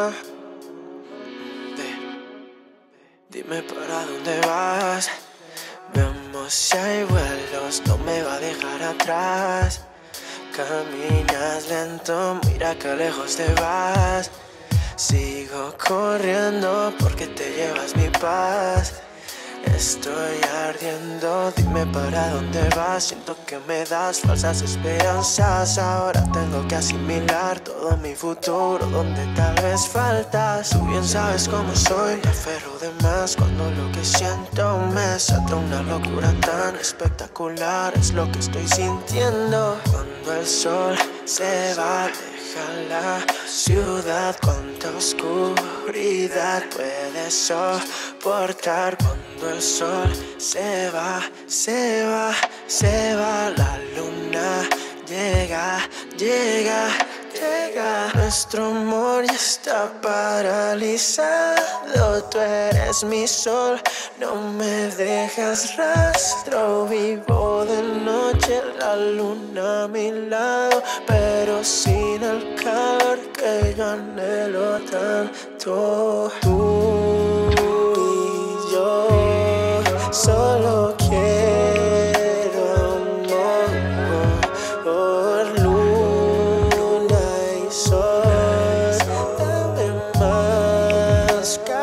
Dime para dónde vas. Vemos si hay vuelos, no me va a dejar atrás. Caminas lento, mira que lejos te vas. Sigo corriendo porque te llevas mi paz. Estoy ardiendo, dime para dónde vas. Siento que me das falsas esperanzas. Ahora tengo que asimilar todo mi futuro donde tal vez faltas. Tú bien sabes cómo soy, me aferro de más cuando lo que siento me desata una locura tan espectacular. Es lo que estoy sintiendo cuando el sol se va. Deja la ciudad, cuánta oscuridad puedes soportar. Cuando el sol se va, se va, se va, la luna llega, llega, llega. Nuestro amor ya está paralizado. Tú eres mi sol, no me dejas rastro. Vivo de noche, la luna a mi lado, pero sin el calor que yo anhelo tanto. Tú y yo solo quiero amor por luna y sol. Dame más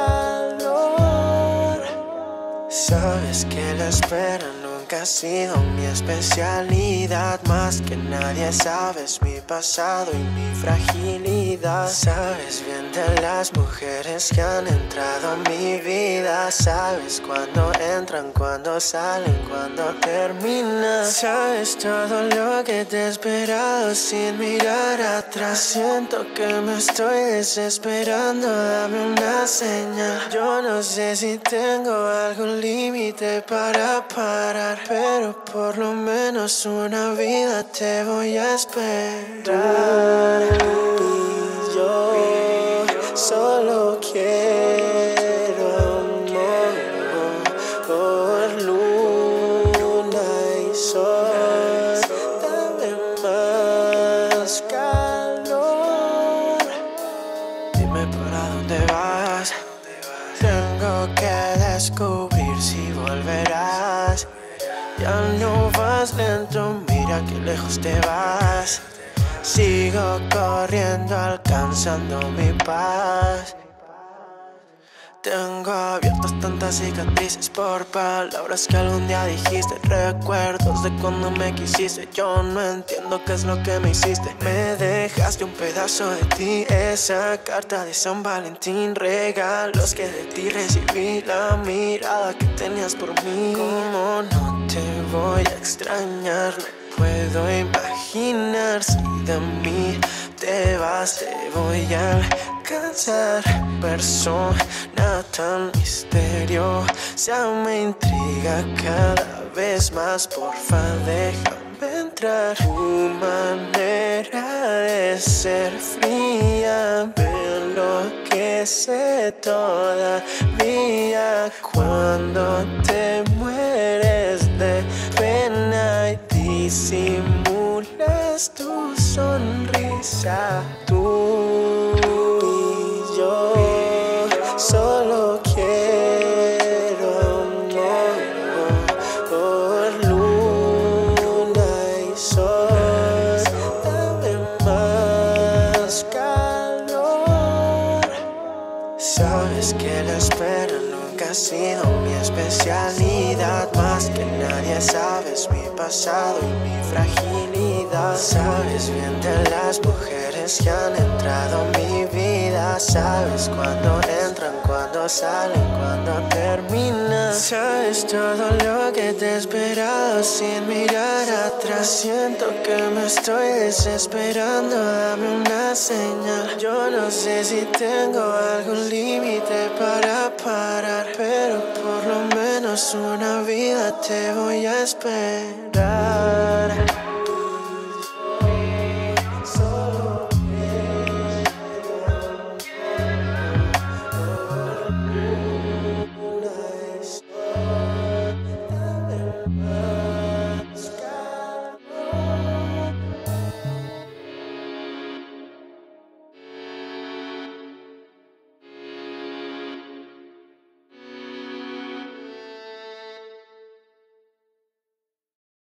calor. Sabes que la espera nunca ha sido mi especialidad. Más que nadie sabes mi pasado y mi fragilidad. Sabes bien de las mujeres que han entrado a mi vida. Sabes cuándo entran, cuándo salen, cuándo terminan. Sabes todo lo que te he esperado sin mirar atrás. Siento que me estoy desesperando, dame una señal. Yo no sé si tengo algún límite para parar, pero por lo menos una vida te voy a esperar. Tú y yo solo quiero amor por luna y sol. Dame más calor. Dime para dónde vas. Tengo que descubrir si volverás. Ya no vas lento, mira que lejos te vas. Sigo corriendo, alcanzando mi paz. Tengo abiertas tantas cicatrices por palabras que algún día dijiste. Recuerdos de cuando me quisiste. Yo no entiendo qué es lo que me hiciste. Me dejaste un pedazo de ti. Esa carta de San Valentín. Regalos que de ti recibí. La mirada que tenías por mí. ¿Cómo no te voy a extrañar? No puedo imaginar si de mí te vas. Te voy a alcanzar. Persona tan misteriosa me intriga cada vez más. Porfa, déjame entrar. Tu manera de ser fría me enloquece todavía. Cuando te mueres de pena y disimulas tu sonrisa. Tú y yo solo quiero amor por luna y sol. Dame más calor. Sabes que la espera nunca ha sido mi especialidad. Más que nadie sabes mi pasado y mi fragilidad. Sabes bien de las mujeres que han entrado a mi vida. Sabes cuándo entran, cuándo salen, cuándo terminan. Sabes todo lo que te he esperado sin mirar atrás. Siento que me estoy desesperando, dame una señal. Yo no sé si tengo algún límite para parar, pero por lo menos una vida te voy a esperar.